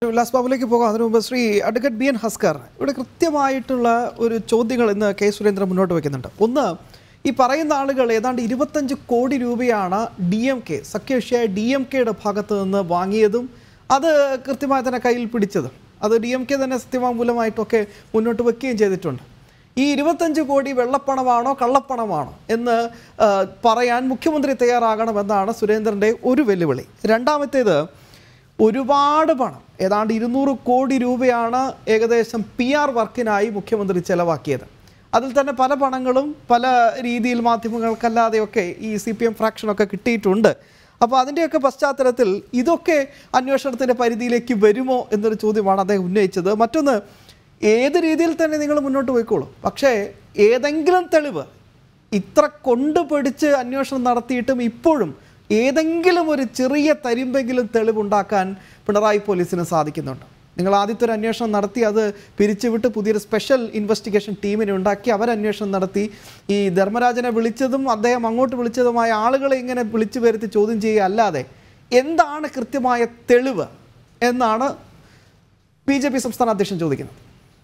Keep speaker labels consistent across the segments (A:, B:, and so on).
A: ഉല്ലാസ് ബാബുലേക്ക് പോകാം. അതിനു മുമ്പ് Shri advocate B N Haskar, ഇവിടെ കൃത്യമായിട്ടുള്ള ഒരു ചോദ്യങ്ങൾ ഇന്ന് കെ സുരേന്ദ്രൻ മുന്നോട്ട് വയ്ക്കുന്നുണ്ട്. ഒന്ന്, ഈ പറയുന്ന ആളുകൾ ഏതാണ്ട് 25 കോടി രൂപയാണ് DMK സഖ്യകക്ഷിയായ DMKയുടെ ഭാഗത്ത് നിന്ന് വാങ്ങിയതും അത് കൃത്യമായി തന്നെ കയ്യിൽ പിടിച്ചതും അത് DMK തന്നെ സത്യവാങ്മൂലമായിട്ടൊക്കെ മുന്നോട്ട് വയ്ക്കുകയും ചെയ്തിട്ടുണ്ട്. ഈ 25 കോടി വെള്ളപ്പണമാണോ കള്ളപ്പണമാണോ എന്ന് പറയാൻ മുഖ്യമന്ത്രി തയ്യാറാകണമെന്നാണ് സുരേന്ദ്രൻ്റെ ഒരു വെല്ലുവിളി. രണ്ടാമത്തേത്, ഒരുപാട് പണം ഏതാണ്ട് 200 കോടി രൂപയാണ് ഏകദേശം PR വർക്കിനായി മുഖ്യമന്ത്രി ചെലവാക്കിയത്. അതിൽ തന്നെ പല പണങ്ങളും പല രീതിയിൽ മാധ്യമങ്ങൾക്കല്ലാതെയൊക്കെ ഈ CPM ഫ്രാക്ഷനൊക്കെ കിട്ടിയിട്ടുണ്ട്. അപ്പോൾ അതിൻ്റെയൊക്കെ പശ്ചാത്തലത്തിൽ ഇതൊക്കെ അന്വേഷണത്തിൻ്റെ പരിധിയിലേക്ക് വരുമോ എന്നൊരു ചോദ്യമാണ് അദ്ദേഹം ഉന്നയിച്ചത്. മറ്റൊന്ന്, ഏത് രീതിയിൽ തന്നെ നിങ്ങൾ മുന്നോട്ട് പോയിക്കോളൂ, പക്ഷേ ഏതെങ്കിലും തെളിവ് ഇത്ര കൊണ്ടുപിടിച്ച് അന്വേഷണം നടത്തിയിട്ടും ഇപ്പോഴും ഏതെങ്കിലും ഒരു ചെറിയ തരിമ്പെങ്കിലും തെളിവുണ്ടാക്കാൻ പിണറായി പോലീസിന് സാധിക്കുന്നുണ്ട്. നിങ്ങൾ ആദ്യത്തെ ഒരു അന്വേഷണം നടത്തി അത് പിരിച്ചുവിട്ട് പുതിയൊരു സ്പെഷ്യൽ ഇൻവെസ്റ്റിഗേഷൻ ടീമിനെ ഉണ്ടാക്കി അവരന്വേഷണം നടത്തി ഈ ധർമ്മരാജനെ വിളിച്ചതും അദ്ദേഹം അങ്ങോട്ട് വിളിച്ചതുമായ ആളുകളെ ഇങ്ങനെ വിളിച്ചു വരുത്തി ചോദ്യം ചെയ്യുക അല്ലാതെ എന്താണ് കൃത്യമായ തെളിവ് എന്നാണ് BJP സംസ്ഥാന അധ്യക്ഷൻ ചോദിക്കുന്നത്.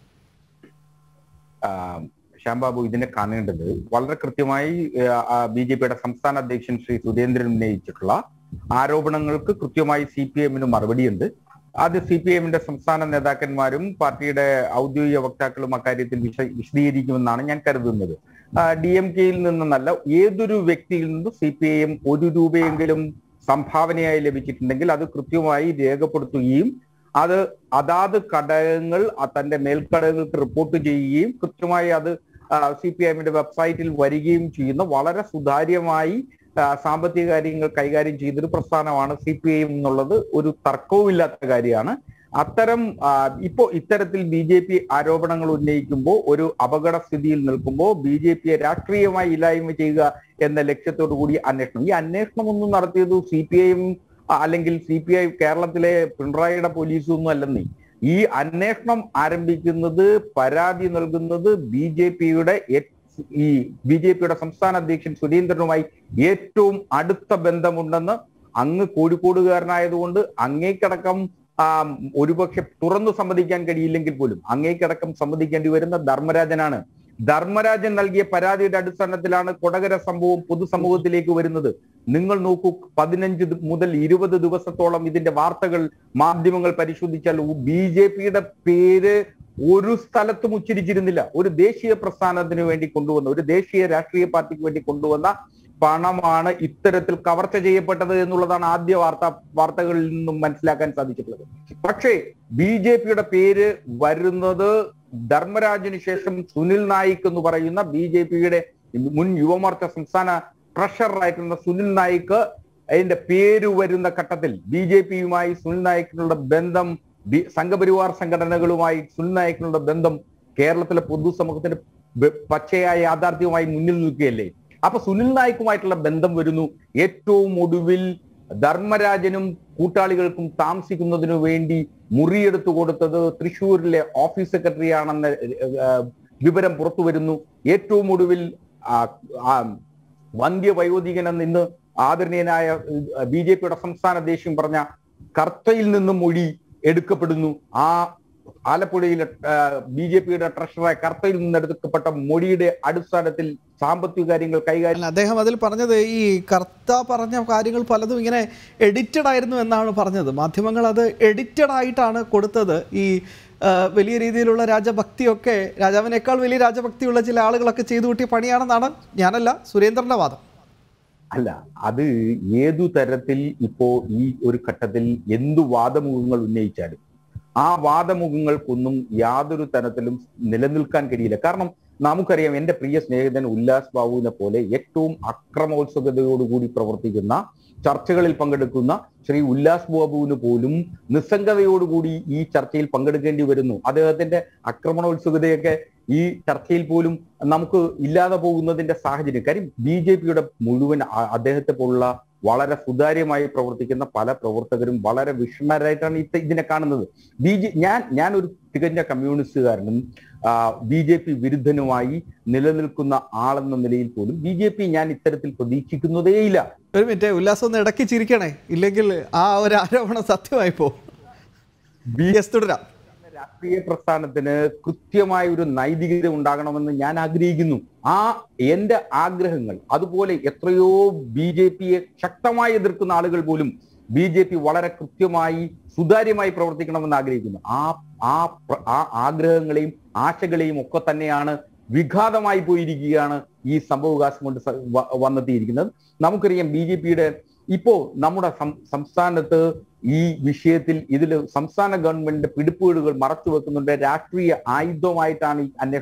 B: ശ്യാം ബാബു, ഇതിനെ കാണേണ്ടത് വളരെ കൃത്യമായി BJPയുടെ സംസ്ഥാന അധ്യക്ഷൻ ശ്രീ സുരേന്ദ്രൻ ഉന്നയിച്ചിട്ടുള്ള ആരോപണങ്ങൾക്ക് കൃത്യമായി CPM-ന് മറുപടിയുണ്ട്. അത് CPM-ന്റെ സംസ്ഥാന നേതാക്കന്മാരും പാർട്ടിയുടെ ഔദ്യോഗിക വക്താക്കളും അക്കാര്യത്തിൽ വിശദീകരിക്കുമെന്നാണ് ഞാൻ കരുതുന്നത്. DMK-യിൽ നിന്നല്ല, ഏതൊരു വ്യക്തിയിൽ നിന്നും CPM 1 രൂപയെങ്കിലും സംഭാവനയായി ലഭിച്ചിട്ടുണ്ടെങ്കിൽ അത് കൃത്യമായി രേഖപ്പെടുത്തുകയും അത് അതാത് ഘടകങ്ങൾ തന്റെ മേൽഘടകങ്ങൾക്ക് റിപ്പോർട്ട് ചെയ്യുകയും കൃത്യമായി അത് CPM-ന്റെ വെബ്സൈറ്റിൽ വരികയും ചെയ്യുന്ന വളരെ സുതാര്യമായി സാമ്പത്തിക കാര്യങ്ങൾ കൈകാര്യം ചെയ്തൊരു പ്രസ്ഥാനമാണ് CPM എന്നുള്ളത് ഒരു തർക്കവുമില്ലാത്ത കാര്യമാണ്. അത്തരം ഇത്തരത്തിൽ BJP ആരോപണങ്ങൾ ഉന്നയിക്കുമ്പോൾ ഒരു അപകട സ്ഥിതിയിൽ നിൽക്കുമ്പോൾ BJPയെ രാഷ്ട്രീയമായി ഇല്ലായ്മ ചെയ്യുക എന്ന ലക്ഷ്യത്തോടു കൂടി ഈ അന്വേഷണം ഒന്നും നടത്തിയത് CPM അല്ലെങ്കിൽ CPI കേരളത്തിലെ പിണറായിയുടെ പോലീസൊന്നും അല്ലെന്നേ. ഈ അന്വേഷണം ആരംഭിക്കുന്നത്, പരാതി നൽകുന്നത് BJPയുടെ സംസ്ഥാന അധ്യക്ഷൻ സുരേന്ദ്രനുമായി ഏറ്റവും അടുത്ത ബന്ധമുണ്ടെന്ന് അങ്ങ് കോഴിക്കോടുകാരനായതുകൊണ്ട് അങ്ങേക്കടക്കം ഒരുപക്ഷെ തുറന്നു സമ്മതിക്കാൻ കഴിയില്ലെങ്കിൽ പോലും അങ്ങേക്കടക്കം സമ്മതിക്കേണ്ടി വരുന്ന ധർമ്മരാജനാണ്. ധർമ്മരാജൻ നൽകിയ പരാതിയുടെ അടിസ്ഥാനത്തിലാണ് കൊടകര സംഭവം പൊതുസമൂഹത്തിലേക്ക് വരുന്നത്. നിങ്ങൾ നോക്കൂ, 15 മുതൽ 20 ദിവസത്തോളം ഇതിന്റെ വാർത്തകൾ മാധ്യമങ്ങൾ പരിശോധിച്ചാൽ BJPയുടെ പേര് ഒരു സ്ഥലത്തും ഉച്ചരിച്ചിരുന്നില്ല. ഒരു ദേശീയ പ്രസ്ഥാനത്തിന് വേണ്ടി കൊണ്ടുവന്ന, ഒരു ദേശീയ രാഷ്ട്രീയ പാർട്ടിക്ക് വേണ്ടി കൊണ്ടുവന്ന പണമാണ് ഇത്തരത്തിൽ കവർച്ച ചെയ്യപ്പെട്ടത് എന്നുള്ളതാണ് ആദ്യ വാർത്തകളിൽ നിന്നും മനസ്സിലാക്കാൻ സാധിച്ചിട്ടുള്ളത്. പക്ഷേ BJPയുടെ പേര് വരുന്നത് ധർമ്മരാജിന് ശേഷം സുനിൽ നായിക് എന്ന് പറയുന്ന BJPയുടെ മുൻ യുവമോർച്ച സംസ്ഥാന ട്രഷററായിട്ടുള്ള സുനിൽ നായിക് അതിന്റെ പേര് വരുന്ന ഘട്ടത്തിൽ BJPയുമായി സുനിൽ നായിക്കിനുള്ള ബന്ധം, സംഘപരിവാർ സംഘടനകളുമായി സുനിൽ നായിക്കിനുള്ള ബന്ധം കേരളത്തിലെ പൊതുസമൂഹത്തിന്റെ പച്ചയായ യാഥാർത്ഥ്യവുമായി മുന്നിൽ നിൽക്കുകയല്ലേ. അപ്പൊ സുനിൽ നായിക്കുമായിട്ടുള്ള ബന്ധം വരുന്നു. ഏറ്റവും ഒടുവിൽ ധർമ്മരാജനും കൂട്ടാളികൾക്കും താമസിക്കുന്നതിനു വേണ്ടി മുറിയെടുത്തു കൊടുത്തത് തൃശ്ശൂരിലെ ഓഫീസ് സെക്രട്ടറി ആണെന്ന വിവരം പുറത്തു വരുന്നു. ഏറ്റവും ഒടുവിൽ വന്ധ്യവയോധികൻ ഇന്ന് ആദരണീയനായ BJPയുടെ സംസ്ഥാന അധ്യക്ഷൻ പറഞ്ഞ കർത്തയിൽ നിന്നും മൊഴി എടുക്കപ്പെടുന്നു. ആലപ്പുഴയിലെ BJPയുടെ ട്രഷററായ കർത്തയിൽ നിന്ന് എടുക്കപ്പെട്ട മൊഴിയുടെ അടിസ്ഥാനത്തിൽ സാമ്പത്തിക കാര്യങ്ങൾ കൈകാര്യം.
A: അദ്ദേഹം അതിൽ പറഞ്ഞത് ഈ കർത്ത പറഞ്ഞ കാര്യങ്ങൾ പലതും ഇങ്ങനെ എഡിറ്റഡ് ആയിരുന്നു എന്നാണ് പറഞ്ഞത്. മാധ്യമങ്ങൾ അത് എഡിറ്റഡ് ആയിട്ടാണ് കൊടുത്തത്. ഈ വലിയ രീതിയിലുള്ള രാജഭക്തിയൊക്കെ, രാജാവിനേക്കാൾ വലിയ രാജഭക്തിയുള്ള ചില ആളുകളൊക്കെ ചെയ്തു കൂട്ടിയ പണിയാണെന്നാണ്, ഞാനല്ല, സുരേന്ദ്രന്റെ വാദം.
B: അല്ല, അത് ഏതു തരത്തിൽ ഇപ്പോ ഈ ഒരു ഘട്ടത്തിൽ എന്തു വാദമുഖങ്ങൾ ഉന്നയിച്ചാലും ആ വാദമുഖങ്ങൾക്കൊന്നും യാതൊരു തരത്തിലും നിലനിൽക്കാൻ കഴിയില്ല. കാരണം നമുക്കറിയാം, എൻ്റെ പ്രിയ സ്നേഹിതൻ ഉല്ലാസ് ബാബുവിനെ പോലെ ഏറ്റവും അക്രമോത്സുകതയോടുകൂടി പ്രവർത്തിക്കുന്ന, ചർച്ചകളിൽ പങ്കെടുക്കുന്ന ശ്രീ ഉല്ലാസ് ബാബുവിന് പോലും നിസ്സംഗതയോടുകൂടി ഈ ചർച്ചയിൽ പങ്കെടുക്കേണ്ടി വരുന്നു. അദ്ദേഹത്തിന്റെ ആക്രമണോത്സുകതയൊക്കെ ഈ ചർച്ചയിൽ പോലും നമുക്ക് ഇല്ലാതെ പോകുന്നതിന്റെ സാഹചര്യം. കാര്യം BJPയുടെ മുഴുവൻ അദ്ദേഹത്തെ പോലുള്ള വളരെ സുതാര്യമായി പ്രവർത്തിക്കുന്ന പല പ്രവർത്തകരും വളരെ വിഷമരായിട്ടാണ് ഇതിനെ കാണുന്നത്. ഞാൻ ഒരു തികഞ്ഞ കമ്മ്യൂണിസ്റ്റുകാരനും BJP വിരുദ്ധനുമായി നിലനിൽക്കുന്ന ആളെന്ന നിലയിൽ പോലും BJP ഞാൻ ഇത്തരത്തിൽ പ്രതീക്ഷിക്കുന്നതേയില്ല.
A: ഒരു മിനിറ്റ്, ഉല്ലാസം ഒന്ന് ഇടയ്ക്ക് ചിരിക്കണേ, ഇല്ലെങ്കിൽ ആ ഒരു ആരോപണം സത്യമായി പോകും. തുടരാം.
B: രാഷ്ട്രീയ പ്രസ്ഥാനത്തിന് കൃത്യമായ ഒരു നൈതികത ഉണ്ടാകണമെന്ന് ഞാൻ ആഗ്രഹിക്കുന്നു. എന്റെ ആഗ്രഹങ്ങൾ അതുപോലെ എത്രയോ BJP-യെ ശക്തമായി എതിർക്കുന്ന ആളുകൾ പോലും BJP വളരെ കൃത്യമായി സുതാര്യമായി പ്രവർത്തിക്കണമെന്ന് ആഗ്രഹിക്കുന്നു. ആ ആഗ്രഹങ്ങളെയും ആശകളെയും ഒക്കെ തന്നെയാണ് വിഘാതമായി പോയിരിക്കുകയാണ് ഈ സംഭവവികാസം കൊണ്ട് വന്നെത്തിയിരിക്കുന്നത്. നമുക്കറിയാം BJP-യുടെ ഇപ്പോ നമ്മുടെ സംസ്ഥാനത്ത് ഈ വിഷയത്തിൽ ഇതിൽ സംസ്ഥാന ഗവൺമെന്റിന്റെ പിടിപ്പുകേടുകൾ മറച്ചു വെക്കുന്നുണ്ട്. രാഷ്ട്രീയ ആയുധമായിട്ടാണ്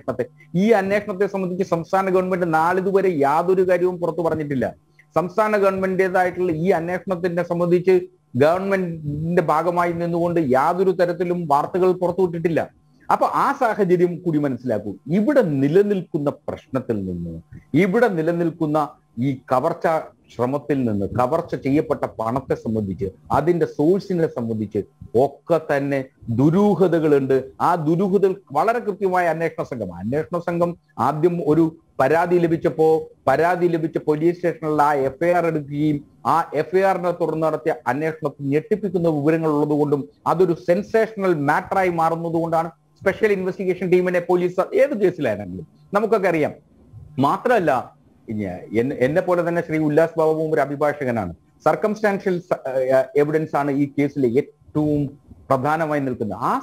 B: ഈ അന്വേഷണത്തെ സംബന്ധിച്ച് സംസ്ഥാന ഗവൺമെന്റ് നാളിതുവരെ യാതൊരു കാര്യവും പുറത്തു പറഞ്ഞിട്ടില്ല. സംസ്ഥാന ഗവൺമെന്റിന്റേതായിട്ടുള്ള ഈ അന്വേഷണത്തിനെ സംബന്ധിച്ച് ഗവൺമെന്റിന്റെ ഭാഗമായി നിന്നുകൊണ്ട് യാതൊരു തരത്തിലും വാർത്തകൾ പുറത്തുവിട്ടിട്ടില്ല. അപ്പൊ ആ സാഹചര്യം കൂടി മനസ്സിലാക്കൂ. ഇവിടെ നിലനിൽക്കുന്ന പ്രശ്നത്തിൽ നിന്ന്, ഇവിടെ നിലനിൽക്കുന്ന ഈ കവർച്ച ശ്രമത്തിൽ നിന്ന്, കവർച്ച ചെയ്യപ്പെട്ട പണത്തെ സംബന്ധിച്ച്, അതിന്റെ സോഴ്സിനെ സംബന്ധിച്ച് ഒക്കെ തന്നെ ദുരൂഹതകളുണ്ട്. ആ ദുരൂഹതകൾ വളരെ കൃത്യമായ അന്വേഷണ സംഘം ആദ്യം ഒരു പരാതി ലഭിച്ച പോലീസ് സ്റ്റേഷനിൽ ആ FIR എടുക്കുകയും ആ FIR-നെ തുടർന്ന് നടത്തിയ അന്വേഷണത്തിൽ ഞെട്ടിപ്പിക്കുന്ന വിവരങ്ങൾ ഉള്ളതുകൊണ്ടും അതൊരു സെൻസേഷണൽ മാറ്ററായി മാറുന്നതുകൊണ്ടാണ് സ്പെഷ്യൽ ഇൻവെസ്റ്റിഗേഷൻ ടീമിനെ പോലീസ് ഏത് കേസിലാണെങ്കിലും നമുക്കൊക്കെ അറിയാം. മാത്രമല്ല, എന്നെ പോലെ തന്നെ ശ്രീ ഉല്ലാസ് ബാബുവും ഒരു അഭിഭാഷകനാണ്. സർക്കംസ്റ്റാൻഷ്യൽ എവിഡൻസ് ആണ് ഈ കേസിൽ ഏറ്റവും പ്രധാനമായി നിൽക്കുന്നത്. ആ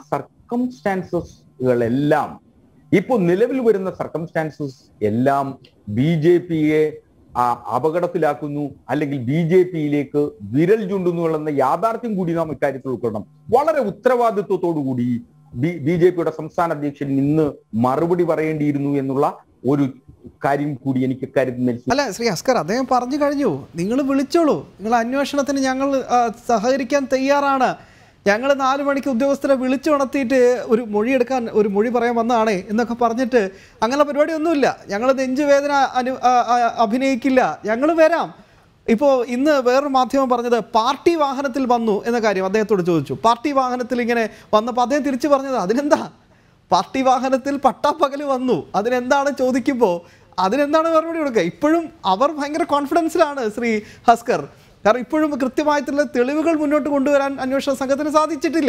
B: സർക്കംസ്റ്റാൻസസുകളെല്ലാം ഇപ്പോൾ നിലവിൽ വരുന്ന സർക്കംസ്റ്റാൻസസ് എല്ലാം BJP-യെ അപകടത്തിലാക്കുന്നു, അല്ലെങ്കിൽ BJP-യിലേക്ക് വിരൽ ചൂണ്ടുന്നു എന്ന യാഥാർത്ഥ്യം കൂടി നാം ഇക്കാര്യത്തിൽ ഉൾക്കൊള്ളണം. വളരെ ഉത്തരവാദിത്വത്തോടുകൂടി BJP-യുടെ സംസ്ഥാന അധ്യക്ഷൻ ഇന്ന് മറുപടി പറയേണ്ടിയിരുന്നു എന്നുള്ള ഒരു കാര്യം കൂടി എനിക്ക് കാര്യത്തിൽ.
A: അല്ല ശ്രീ ഹസ്കർ, അദ്ദേഹം പറഞ്ഞു കഴിഞ്ഞു. നിങ്ങൾ വിളിച്ചോളൂ, നിങ്ങൾ അന്വേഷണത്തിന് ഞങ്ങൾ സഹകരിക്കാൻ തയ്യാറാണ്. ഞങ്ങൾ 4 മണിക്ക് ഉദ്യോഗസ്ഥരെ വിളിച്ചുണർത്തിയിട്ട് ഒരു മൊഴി പറയാൻ വന്നതാണേ എന്നൊക്കെ പറഞ്ഞിട്ട് അങ്ങനെ പരിപാടിയൊന്നുമില്ല. ഞങ്ങൾ നെഞ്ചുവേദന അഭിനയിക്കില്ല, ഞങ്ങൾ വരാം. ഇപ്പോൾ ഇന്ന് വേറൊരു മാധ്യമം പറഞ്ഞത് പാർട്ടി വാഹനത്തിൽ വന്നു എന്ന കാര്യം അദ്ദേഹത്തോട് ചോദിച്ചു. പാർട്ടി വാഹനത്തിൽ ഇങ്ങനെ വന്നപ്പോൾ അദ്ദേഹം തിരിച്ചു പറഞ്ഞത് അതിനെന്താ, പാർട്ടി വാഹനത്തിൽ പട്ടാപ്പകല് വന്നു, അതിനെന്താണ് ചോദിക്കുമ്പോൾ അതിനെന്താണ് മറുപടി കൊടുക്കുക. ഇപ്പോഴും അവർ ഭയങ്കര കോൺഫിഡൻസിലാണ് ശ്രീ ഹസ്കർ. കാരണം ഇപ്പോഴും കൃത്യമായിട്ടുള്ള തെളിവുകൾ മുന്നോട്ട് കൊണ്ടുവരാൻ അന്വേഷണ സംഘത്തിന് സാധിച്ചിട്ടില്ല.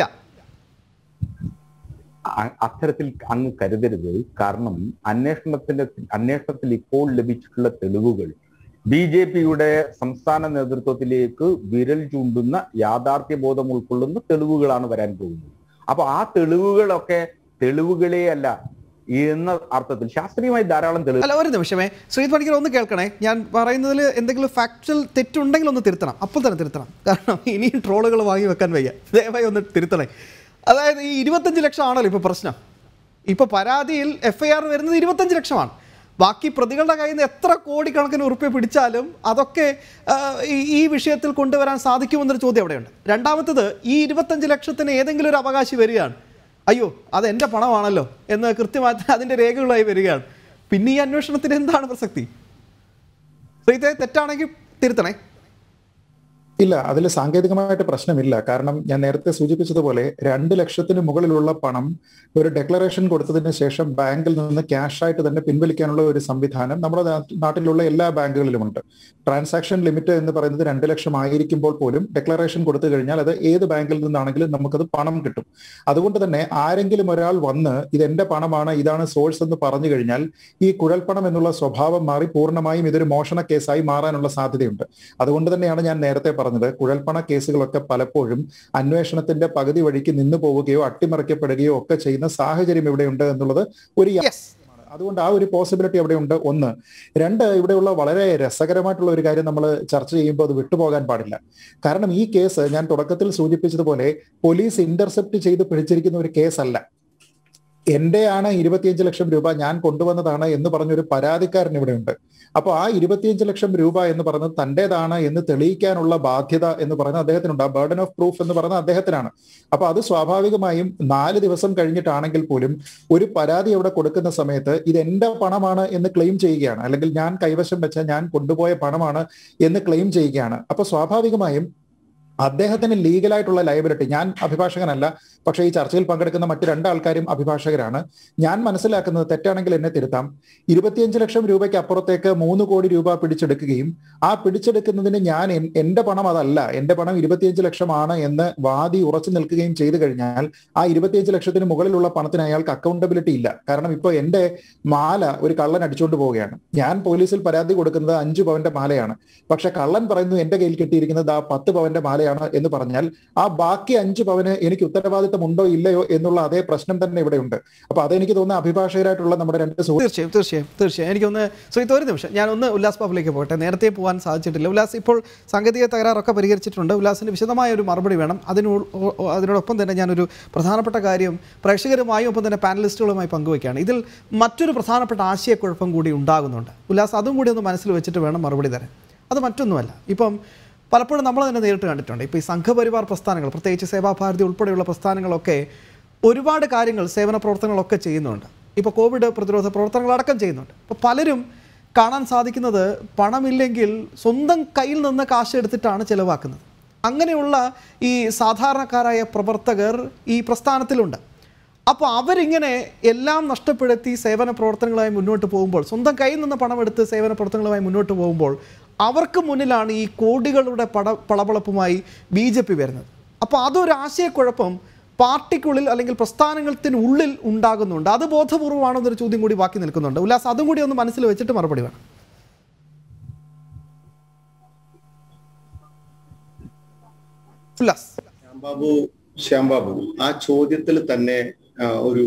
B: അത്തരത്തിൽ അങ്ങ് കരുതരുത്. കാരണം അന്വേഷണത്തിൽ ഇപ്പോൾ ലഭിച്ചിട്ടുള്ള തെളിവുകൾ BJP-യുടെ സംസ്ഥാന നേതൃത്വത്തിലേക്ക് വിരൽ ചൂണ്ടുന്ന യാഥാർത്ഥ്യ ബോധം ഉൾക്കൊള്ളുന്ന തെളിവുകളാണ് വരാൻ പോകുന്നത്. അപ്പൊ ആ തെളിവുകളെ അല്ല എന്ന അർത്ഥത്തിൽ ശാസ്ത്രീയമായി ധാരാളം തെളിവ്.
A: അല്ല, ഒരു നിമിഷമേ ശ്രീ പണിക്കർ, ഒന്ന് കേൾക്കണേ. ഞാൻ പറയുന്നതിൽ എന്തെങ്കിലും ഫാക്ച്വൽ തെറ്റുണ്ടെങ്കിൽ ഒന്ന് തിരുത്തണം, അപ്പോൾ തന്നെ തിരുത്തണം. കാരണം ഇനിയും ട്രോളുകൾ വാങ്ങി വെക്കാൻ വയ്യ. ദയവായി ഒന്ന് തിരുത്തണേ. അതായത് ഈ 25 ലക്ഷം ആണല്ലോ ഇപ്പോൾ പ്രശ്നം. ഇപ്പോൾ പരാതിയിൽ FIR വരുന്നത് 25 ലക്ഷമാണ്. ബാക്കി പ്രതികളുടെ കയ്യിൽ നിന്ന് എത്ര കോടിക്കണക്കിന് ഉറുപ്പ്യ പിടിച്ചാലും അതൊക്കെ ഈ വിഷയത്തിൽ കൊണ്ടുവരാൻ സാധിക്കുമെന്നൊരു ചോദ്യം അവിടെയുണ്ട്. രണ്ടാമത്തത്, ഈ 25 ലക്ഷത്തിന് ഏതെങ്കിലും ഒരു അവകാശി വരികയാണ്, അയ്യോ അത് എൻ്റെ പണമാണല്ലോ എന്ന് കൃത്യമായിട്ട് അതിൻ്റെ രേഖകളായി വരികയാണ്. പിന്നെ ഈ അന്വേഷണത്തിന് എന്താണ് പ്രസക്തി? ശ്രീത്തെ, തെറ്റാണെങ്കിൽ തിരുത്തണേ.
C: ഇല്ല, അതിൽ സാങ്കേതികമായിട്ട് പ്രശ്നമില്ല. കാരണം ഞാൻ നേരത്തെ സൂചിപ്പിച്ചതുപോലെ 2 ലക്ഷത്തിന് മുകളിലുള്ള പണം ഒരു ഡെക്ലറേഷൻ കൊടുത്തതിന് ശേഷം ബാങ്കിൽ നിന്ന് ക്യാഷായിട്ട് തന്നെ പിൻവലിക്കാനുള്ള ഒരു സംവിധാനം നമ്മുടെ നാട്ടിലുള്ള എല്ലാ ബാങ്കുകളിലുമുണ്ട്. ട്രാൻസാക്ഷൻ ലിമിറ്റ് എന്ന് പറയുന്നത് 2 ലക്ഷം ആയിരിക്കുമ്പോൾ പോലും ഡെക്ലറേഷൻ കൊടുത്തു കഴിഞ്ഞാൽ അത് ഏത് ബാങ്കിൽ നിന്നാണെങ്കിലും നമുക്കത് പണം കിട്ടും. അതുകൊണ്ട് തന്നെ ആരെങ്കിലും ഒരാൾ വന്ന് ഇതെന്റെ പണമാണ്, ഇതാണ് സോഴ്സ് എന്ന് പറഞ്ഞു കഴിഞ്ഞാൽ ഈ കുഴൽപ്പണം എന്നുള്ള സ്വഭാവം മാറി പൂർണ്ണമായും ഇതൊരു മോഷണ കേസായി മാറാനുള്ള സാധ്യതയുണ്ട്. അതുകൊണ്ട് തന്നെയാണ് ഞാൻ നേരത്തെ പറഞ്ഞത്, കുഴൽപ്പണ കേസുകളൊക്കെ പലപ്പോഴും അന്വേഷണത്തിന്റെ പകുതി വഴിക്ക് നിന്നു പോവുകയോ അട്ടിമറിക്കപ്പെടുകയോ ഒക്കെ ചെയ്യുന്ന സാഹചര്യം ഇവിടെയുണ്ട് എന്നുള്ളത് ഒരു അതുകൊണ്ട് ആ ഒരു പോസിബിലിറ്റി അവിടെ ഉണ്ട്. 1. 2, ഇവിടെയുള്ള വളരെ രസകരമായിട്ടുള്ള ഒരു കാര്യം നമ്മൾ ചർച്ച ചെയ്യുമ്പോൾ അത് വിട്ടുപോകാൻ പാടില്ല. കാരണം ഈ കേസ് ഞാൻ തുടക്കത്തിൽ സൂചിപ്പിച്ചതുപോലെ പോലീസ് ഇന്റർസെപ്റ്റ് ചെയ്ത് പിടിച്ചിരിക്കുന്ന ഒരു കേസല്ല. എന്റെയാണ് 25 ലക്ഷം രൂപ, ഞാൻ കൊണ്ടുവന്നതാണ് എന്ന് പറഞ്ഞൊരു പരാതിക്കാരൻ ഇവിടെ ഉണ്ട്. അപ്പോൾ ആ 25 ലക്ഷം രൂപ എന്ന് പറയുന്നത് തൻ്റെതാണ് എന്ന് തെളിയിക്കാനുള്ള ബാധ്യത എന്ന് പറയുന്നത് അദ്ദേഹത്തിനുണ്ട്. ആ ബർഡൻ ഓഫ് പ്രൂഫ് എന്ന് പറയുന്നത് അദ്ദേഹത്തിനാണ്. അപ്പൊ അത് സ്വാഭാവികമായും 4 ദിവസം കഴിഞ്ഞിട്ടാണെങ്കിൽ പോലും ഒരു പരാതി അവിടെ കൊടുക്കുന്ന സമയത്ത് ഇത് എന്റെ പണമാണ് എന്ന് ക്ലെയിം ചെയ്യുകയാണ്, അല്ലെങ്കിൽ ഞാൻ കൈവശം വെച്ച ഞാൻ കൊണ്ടുപോയ പണമാണ് എന്ന് ക്ലെയിം ചെയ്യുകയാണ്. അപ്പൊ സ്വാഭാവികമായും അദ്ദേഹത്തിന് ലീഗലായിട്ടുള്ള ലയബിലിറ്റി, ഞാൻ അഭിഭാഷകനല്ല, പക്ഷേ ഈ ചർച്ചയിൽ പങ്കെടുക്കുന്ന മറ്റു 2 ആൾക്കാരും അഭിഭാഷകരാണ്. ഞാൻ മനസ്സിലാക്കുന്നത്, തെറ്റാണെങ്കിൽ എന്നെ തിരുത്താം, 25 ലക്ഷം രൂപയ്ക്ക് അപ്പുറത്തേക്ക് 3 കോടി രൂപ പിടിച്ചെടുക്കുകയും ആ പിടിച്ചെടുക്കുന്നതിന് ഞാൻ എന്റെ പണം അതല്ല, എന്റെ പണം 25 ലക്ഷമാണ് എന്ന് വാദി ഉറച്ചു നിൽക്കുകയും ചെയ്തു കഴിഞ്ഞാൽ ആ 25 ലക്ഷത്തിന് മുകളിലുള്ള പണത്തിന് അയാൾക്ക് അക്കൗണ്ടബിലിറ്റി ഇല്ല. കാരണം ഇപ്പോൾ എന്റെ മാല ഒരു കള്ളൻ അടിച്ചുകൊണ്ട് പോവുകയാണ്, ഞാൻ പോലീസിൽ പരാതി കൊടുക്കുന്നത് 5 പവന്റെ മാലയാണ്, പക്ഷെ കള്ളൻ പറയുന്നു എന്റെ കയ്യിൽ കിട്ടിയിരിക്കുന്നത് ആ 10 പവന്റെ മാലയാണ് എന്ന് പറഞ്ഞാൽ ആ ബാക്കി 5 പവന് എനിക്ക് ഉത്തരവാദിത്തം ഉണ്ടോ ഇല്ലയോ എന്നുള്ള അതേ പ്രശ്നം തന്നെ ഇവിടെ ഉണ്ട്. അപ്പൊ അതെനിക്ക് തോന്നുന്ന അഭിഭാഷകരായിട്ടുള്ള നമ്മുടെ 2
A: തീർച്ചയായും എനിക്കൊന്ന് ശ്രീത്ത് ഒരു നിമിഷം ഞാൻ ഒന്ന് ഉല്ലാസ് ബാബുലേക്ക് പോകട്ടെ. നേരത്തെ പോകാൻ സാധിച്ചിട്ടില്ല. ഉല്ലാസ് ഇപ്പോൾ സാങ്കേതിക തകരാറൊക്കെ പരിഹരിച്ചിട്ടുണ്ട്. ഉല്ലാസിന് വിശദമായ ഒരു മറുപടി വേണം. അതിനോടൊപ്പം തന്നെ ഞാനൊരു പ്രധാനപ്പെട്ട കാര്യം പ്രേക്ഷകരുമായും ഒപ്പം തന്നെ പാനലിസ്റ്റുകളുമായി പങ്കുവയ്ക്കുകയാണ്. ഇതിൽ മറ്റൊരു പ്രധാനപ്പെട്ട ആശയക്കുഴപ്പം കൂടി ഉണ്ടാകുന്നുണ്ട്. ഉല്ലാസ് അതും കൂടി ഒന്ന് മനസ്സിൽ വെച്ചിട്ട് വേണം മറുപടി തരാൻ. അത് മറ്റൊന്നുമല്ല, ഇപ്പം പലപ്പോഴും നമ്മൾ തന്നെ നേരിട്ട് കണ്ടിട്ടുണ്ട്. ഇപ്പോൾ ഈ സംഘപരിവാർ പ്രസ്ഥാനങ്ങൾ, പ്രത്യേകിച്ച് സേവാഭാരതി ഉൾപ്പെടെയുള്ള പ്രസ്ഥാനങ്ങളൊക്കെ ഒരുപാട് കാര്യങ്ങൾ, സേവന പ്രവർത്തനങ്ങളൊക്കെ ചെയ്യുന്നുണ്ട്. ഇപ്പോൾ കോവിഡ് പ്രതിരോധ പ്രവർത്തനങ്ങളടക്കം ചെയ്യുന്നുണ്ട്. അപ്പോൾ പലരും കാണാൻ സാധിക്കുന്നത് പണമില്ലെങ്കിൽ സ്വന്തം കയ്യിൽ നിന്ന് കാശ് എടുത്തിട്ടാണ് ചിലവാക്കുന്നത്. അങ്ങനെയുള്ള ഈ സാധാരണക്കാരായ പ്രവർത്തകർ ഈ പ്രസ്ഥാനത്തിലുണ്ട്. അപ്പോൾ അവരിങ്ങനെ എല്ലാം നഷ്ടപ്പെടുത്തി സേവന പ്രവർത്തനങ്ങളുമായി മുന്നോട്ട് പോകുമ്പോൾ, സ്വന്തം കയ്യിൽ നിന്ന് പണമെടുത്ത് സേവന പ്രവർത്തനങ്ങളുമായി മുന്നോട്ട് പോകുമ്പോൾ അവർക്ക് മുന്നിലാണ് ഈ കോടികളുടെ പളപളപ്പുമായി BJP വരുന്നത്. അപ്പോൾ അതൊരു ആശയക്കുഴപ്പം പാർട്ടിക്കുള്ളിൽ അല്ലെങ്കിൽ പ്രസ്ഥാനത്തിനുള്ളിൽ ഉണ്ടാകുന്നുണ്ട്. അത് ബോധപൂർവമാണോ എന്നൊരു ചോദ്യം കൂടി ബാക്കി നിൽക്കുന്നുണ്ട്. ഉല്ലാസ് അതും കൂടി ഒന്ന് മനസ്സിൽ വെച്ചിട്ട് മറുപടി വേണം. ഉല്ലാസ്.
D: ശ്യാം ബാബു ആ ചോദ്യത്തിൽ തന്നെ ഒരു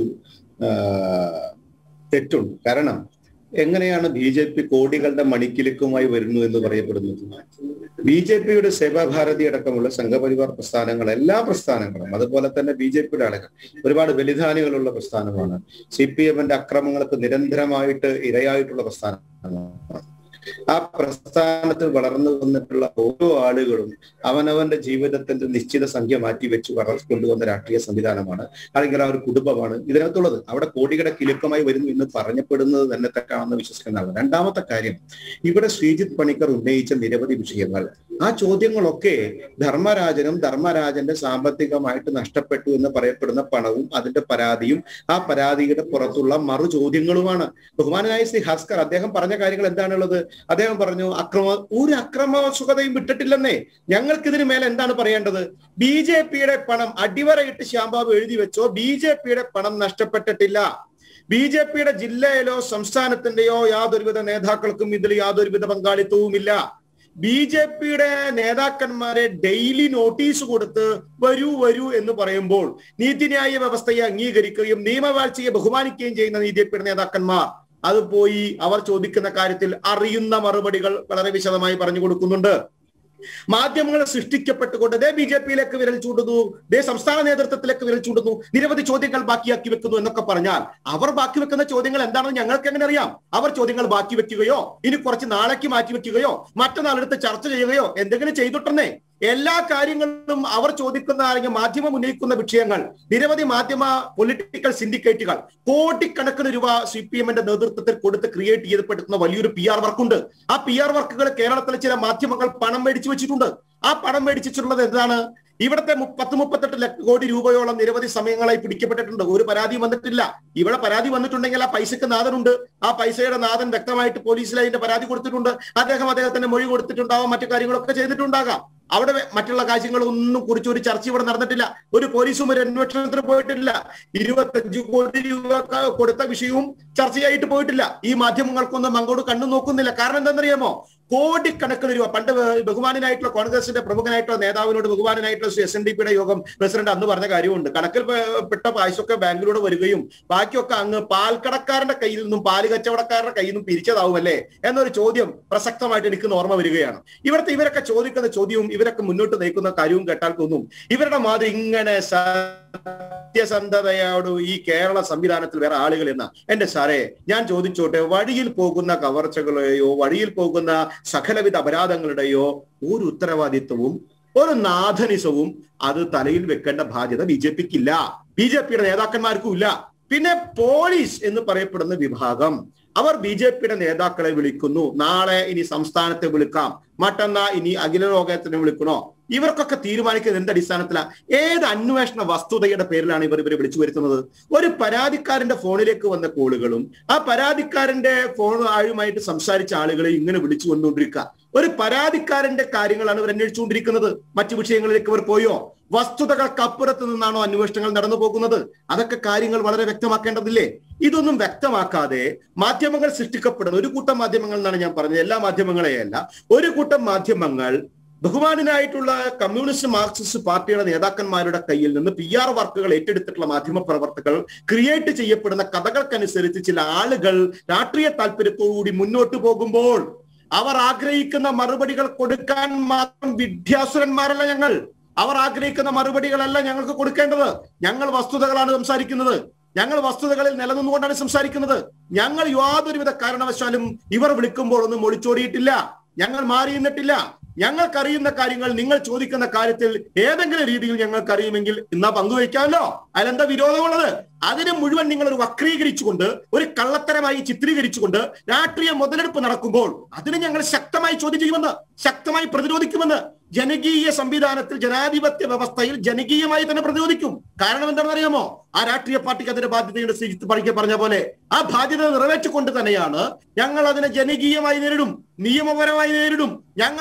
D: തെറ്റുണ്ട്. കാരണം എങ്ങനെയാണ് BJP കോടികളുടെ മണിക്കിലുക്കുമായി വരുന്നു എന്ന് പറയപ്പെടുന്നത്? BJPയുടെ സേവാഭാരതി അടക്കമുള്ള സംഘപരിവാർ പ്രസ്ഥാനങ്ങൾ, എല്ലാ പ്രസ്ഥാനങ്ങളും, അതുപോലെ തന്നെ BJPയുടെ ആളുകൾ ഒരുപാട് ബലിദാനികളുള്ള പ്രസ്ഥാനമാണ്. CPMന്റെ അക്രമങ്ങൾക്ക് നിരന്തരമായിട്ട് ഇരയായിട്ടുള്ള പ്രസ്ഥാനമാണ്. ആ പ്രസ്ഥാനത്തിൽ വളർന്നു വന്നിട്ടുള്ള ഓരോ ആളുകളും അവനവന്റെ ജീവിതത്തിന്റെ നിശ്ചിത സംഖ്യ മാറ്റിവെച്ച് കൊണ്ടുവന്ന രാഷ്ട്രീയ സംവിധാനമാണ്, അല്ലെങ്കിൽ ആ ഒരു കുടുംബമാണ് ഇതിനകത്തുള്ളത്. അവിടെ കോടികളുടെ കിലുക്കമായി വരുന്നു എന്ന് പറഞ്ഞപ്പെടുന്നത് തന്നെ തെറ്റാണെന്ന് വിശ്വസിക്കുന്ന ആളാണ്. രണ്ടാമത്തെ കാര്യം, ഇവിടെ ശ്രീജിത്ത് പണിക്കർ ഉന്നയിച്ച നിരവധി വിഷയങ്ങൾ, ആ ചോദ്യങ്ങളൊക്കെ ധർമ്മരാജന്റെ സാമ്പത്തികമായിട്ട് നഷ്ടപ്പെട്ടു എന്ന് പറയപ്പെടുന്ന പണവും അതിന്റെ പരാതിയും ആ പരാതിയുടെ പുറത്തുള്ള മറു ചോദ്യങ്ങളുമാണ്. ബഹുമാനായ ശ്രീ ഹസ്കർ അദ്ദേഹം പറഞ്ഞ കാര്യങ്ങൾ എന്താണുള്ളത്? അദ്ദേഹം പറഞ്ഞു ഒരു അക്രമാസുഖതയും വിട്ടിട്ടില്ലെന്നേ. ഞങ്ങൾക്കിതിന് മേലെ എന്താണ് പറയേണ്ടത്? BJPയുടെ പണം അടിവരയിട്ട് ശ്യാംബാബു എഴുതി വെച്ചോ, BJPയുടെ പണം നഷ്ടപ്പെട്ടിട്ടില്ല. BJPയുടെ ജില്ലയിലോ സംസ്ഥാനത്തിന്റെയോ യാതൊരുവിധ നേതാക്കൾക്കും ഇതിൽ യാതൊരുവിധ പങ്കാളിത്തവുമില്ല. BJPയുടെ നേതാക്കന്മാരെ ഡെയിലി നോട്ടീസ് കൊടുത്ത് വരൂ എന്ന് പറയുമ്പോൾ നീതിന്യായ വ്യവസ്ഥയെ അംഗീകരിക്കുകയും നിയമവാഴ്ചയെ ബഹുമാനിക്കുകയും ചെയ്യുന്ന BJPയുടെ നേതാക്കന്മാർ അത് പോയി അവർ ചോദിക്കുന്ന കാര്യത്തിൽ അറിയുന്ന മറുപടികൾ വളരെ വിശദമായി പറഞ്ഞു കൊടുക്കുന്നുണ്ട്. മാധ്യമങ്ങൾ സൃഷ്ടിക്കപ്പെട്ടുകൊണ്ട് BJPയിലേക്ക് വിരൽ ചൂണ്ടുന്നു, സംസ്ഥാന നേതൃത്വത്തിലേക്ക് വിരൽ ചൂണ്ടുന്നു, നിരവധി ചോദ്യങ്ങൾ ബാക്കിയാക്കി വെക്കുന്നു എന്നൊക്കെ പറഞ്ഞാൽ അവർ ബാക്കി വെക്കുന്ന ചോദ്യങ്ങൾ എന്താണെന്ന് ഞങ്ങൾക്ക് എങ്ങനെ അറിയാം? അവർ ചോദ്യങ്ങൾ ബാക്കി വെക്കുകയോ ഇനി കുറച്ച് നാളേക്ക് മാറ്റി വെക്കുകയോ മറ്റന്നാളെടുത്ത് ചർച്ച ചെയ്യുകയോ എന്തെങ്കിലും ചെയ്തിട്ടുണ്ടേ? എല്ലാ കാര്യങ്ങളും അവർ ചോദിക്കുന്ന അല്ലെങ്കിൽ മാധ്യമം ഉന്നയിക്കുന്ന വിഷയങ്ങൾ, നിരവധി മാധ്യമ പൊളിറ്റിക്കൽ സിൻഡിക്കേറ്റുകൾ കോടിക്കണക്കിന് രൂപ CPMന്റെ നേതൃത്വത്തിൽ കൊടുത്ത് ക്രിയേറ്റ് ചെയ്യപ്പെടുന്ന വലിയൊരു PR വർക്കുണ്ട്. ആ PR വർക്കുകൾ കേരളത്തിലെ ചില മാധ്യമങ്ങൾ പണം മേടിച്ചു വെച്ചിട്ടുണ്ട്. ആ പണം മേടിച്ചിട്ടുള്ളത് എന്താണ്? ഇവിടുത്തെ 38 കോടി രൂപയോളം നിരവധി സമയങ്ങളായി പിടിക്കപ്പെട്ടിട്ടുണ്ട്. ഒരു പരാതി വന്നിട്ടില്ല. ഇവിടെ പരാതി വന്നിട്ടുണ്ടെങ്കിൽ ആ പൈസക്ക് നാഥനുണ്ട്. ആ പൈസയുടെ നാഥൻ വ്യക്തമായിട്ട് പോലീസിൽ അതിന്റെ പരാതി കൊടുത്തിട്ടുണ്ട്. അദ്ദേഹത്തിന്റെ മൊഴി കൊടുത്തിട്ടുണ്ടാവാം, മറ്റു കാര്യങ്ങളൊക്കെ ചെയ്തിട്ടുണ്ടാകാം. അവിടെ മറ്റുള്ള കാര്യങ്ങളൊന്നും കുറിച്ച് ഒരു ചർച്ച ഇവിടെ നടന്നിട്ടില്ല. ഒരു പോലീസും ഒരു അന്വേഷണത്തിന് പോയിട്ടില്ല. 25 കോടി രൂപ കൊടുത്ത വിഷയവും ചർച്ചയായിട്ട് പോയിട്ടില്ല. ഈ മാധ്യമങ്ങൾക്കൊന്നും അങ്ങോട്ട് കണ്ണു നോക്കുന്നില്ല. കാരണം എന്താണെന്നറിയാമോ? കോടിക്കണക്കിന് രൂപ. പണ്ട് ബഹുമാനായിട്ടുള്ള കോൺഗ്രസിന്റെ പ്രമുഖനായിട്ടുള്ള നേതാവിനോട് ബഹുമാനായിട്ടുള്ള SNDPയുടെ യോഗം പ്രസിഡന്റ് അന്ന് പറഞ്ഞ കാര്യമുണ്ട്. കണക്കിൽ പെട്ട പൈസയൊക്കെ ബാങ്കിലൂടെ വരികയും ബാക്കിയൊക്കെ അങ്ങ് പാൽക്കടക്കാരന്റെ കയ്യിൽ നിന്നും പാല് കച്ചവടക്കാരുടെ കയ്യിൽ നിന്നും പിരിച്ചതാവുമല്ലേ എന്നൊരു ചോദ്യം പ്രസക്തമായിട്ട് എനിക്ക് ഓർമ്മ വരികയാണ്. ഇവരൊക്കെ ചോദിക്കുന്ന ചോദ്യവും ഇവരൊക്കെ മുന്നോട്ട് നയിക്കുന്ന കാര്യവും കേട്ടാൽ തോന്നും ഇവരുടെ മാതിരി ഇങ്ങനെ സത്യസന്ധതയോട് ഈ കേരള സംവിധാനത്തിൽ വേറെ ആളുകൾ എന്ന. എന്റെ സാറേ, ഞാൻ ചോദിച്ചോട്ടെ, വഴിയിൽ പോകുന്ന കവർച്ചകളെയോ വഴിയിൽ പോകുന്ന സകലവിധ അപരാധങ്ങളുടെയോ ഒരു ഉത്തരവാദിത്വവും ഒരു നാഥനിസവും അത് തലയിൽ വെക്കേണ്ട ബാധ്യത BJPക്കില്ല, BJPയുടെ നേതാക്കന്മാർക്കും ഇല്ല. പിന്നെ പോലീസ് എന്ന് പറയപ്പെടുന്ന വിഭാഗം, അവർ BJPയുടെ നേതാക്കളെ വിളിക്കുന്നു. നാളെ ഇനി സംസ്ഥാനത്തെ വിളിക്കാം, മറ്റന്നാ ഇനി അഖില ലോകത്തിനെ വിളിക്കണോ, ഇവർക്കൊക്കെ തീരുമാനിക്കുന്നത് എന്ത് അടിസ്ഥാനത്തിലാണ്? ഏത് അന്വേഷണ വസ്തുതയുടെ പേരിലാണ് ഇവരെ വിളിച്ചു വരുത്തുന്നത്? ഒരു പരാതിക്കാരന്റെ ഫോണിലേക്ക് വന്ന കോളുകളും ആ പരാതിക്കാരന്റെ ഫോൺ ആളുമായിട്ട് സംസാരിച്ച ആളുകളെ ഇങ്ങനെ വിളിച്ചു വന്നുകൊണ്ടിരിക്കുക. ഒരു പരാതിക്കാരന്റെ കാര്യങ്ങളാണ് ഇവർ അന്വേഷിച്ചുകൊണ്ടിരിക്കുന്നത്. മറ്റു വിഷയങ്ങളിലേക്ക് ഇവർ പോയോ? വസ്തുതകൾക്ക് അപ്പുറത്ത് നിന്നാണോ അന്വേഷണങ്ങൾ നടന്നു പോകുന്നത്? അതൊക്കെ കാര്യങ്ങൾ വളരെ വ്യക്തമാക്കേണ്ടതില്ലേ? ഇതൊന്നും വ്യക്തമാക്കാതെ മാധ്യമങ്ങൾ സൃഷ്ടിക്കപ്പെടുന്ന ഒരു കൂട്ടം മാധ്യമങ്ങൾ എന്നാണ് ഞാൻ പറഞ്ഞത്, എല്ലാ മാധ്യമങ്ങളെയല്ല, ഒരു കൂട്ടം മാധ്യമങ്ങൾ ബഹുമാനായിട്ടുള്ള കമ്മ്യൂണിസ്റ്റ് മാർക്സിസ്റ്റ് പാർട്ടിയുടെ നേതാക്കന്മാരുടെ കയ്യിൽ നിന്ന് PR വർക്കുകൾ ഏറ്റെടുത്തിട്ടുള്ള മാധ്യമ പ്രവർത്തകർ ക്രിയേറ്റ് ചെയ്യപ്പെടുന്ന കഥകൾക്കനുസരിച്ച് ചില ആളുകൾ രാഷ്ട്രീയ താല്പര്യത്തോടുകൂടി മുന്നോട്ട് പോകുമ്പോൾ അവർ ആഗ്രഹിക്കുന്ന മറുപടികൾ കൊടുക്കാൻ മാത്രം വിദ്യാസുരന്മാരല്ല ഞങ്ങൾ. അവർ ആഗ്രഹിക്കുന്ന മറുപടികളല്ല ഞങ്ങൾക്ക് കൊടുക്കേണ്ടത്. ഞങ്ങൾ വസ്തുതകളാണ് സംസാരിക്കുന്നത്. ഞങ്ങൾ വസ്തുതകളിൽ നിലനിന്നുകൊണ്ടാണ് സംസാരിക്കുന്നത്. ഞങ്ങൾ യാതൊരുവിധ കാരണവശാലും ഇവർ വിളിക്കുമ്പോൾ ഒന്നും ഒളിച്ചോടിയിട്ടില്ല. ഞങ്ങൾ മാറി നിന്നിട്ടില്ല. ഞങ്ങൾക്കറിയുന്ന കാര്യങ്ങൾ നിങ്ങൾ ചോദിക്കുന്ന കാര്യത്തിൽ ഏതെങ്കിലും രീതിയിൽ ഞങ്ങൾക്ക് അറിയുമെങ്കിൽ ഇന്നാ പങ്കുവയ്ക്കാമല്ലോ. അതിലെന്താ വിരോധമുള്ളത്? അതിനെ മുഴുവൻ നിങ്ങൾ ഒരു വക്രീകരിച്ചുകൊണ്ട്, ഒരു കള്ളത്തരമായി ചിത്രീകരിച്ചുകൊണ്ട് രാഷ്ട്രീയ മുതലെടുപ്പ് നടക്കുമ്പോൾ അതിനെ ഞങ്ങൾ ശക്തമായി ചോദ്യം ചെയ്യുമെന്ന്, ശക്തമായി പ്രതിരോധിക്കുമെന്ന്. ജനകീയ സംവിധാനത്തിൽ, ജനാധിപത്യ വ്യവസ്ഥയിൽ ജനകീയമായി തന്നെ പ്രതിരോധിക്കും. കാരണം എന്താണെന്ന് അറിയാമോ? ആ രാഷ്ട്രീയ പാർട്ടിക്ക് അതിന്റെ ബാധ്യതയുടെ ശ്രീജിത്ത് പണിക്ക് പറഞ്ഞ പോലെ ആ ബാധ്യത നിറവേറ്റിക്കൊണ്ട് തന്നെയാണ് ഞങ്ങൾ അതിനെ ജനകീയമായി നേരിടും, നിയമപരമായി നേരിടും. ഞങ്ങൾ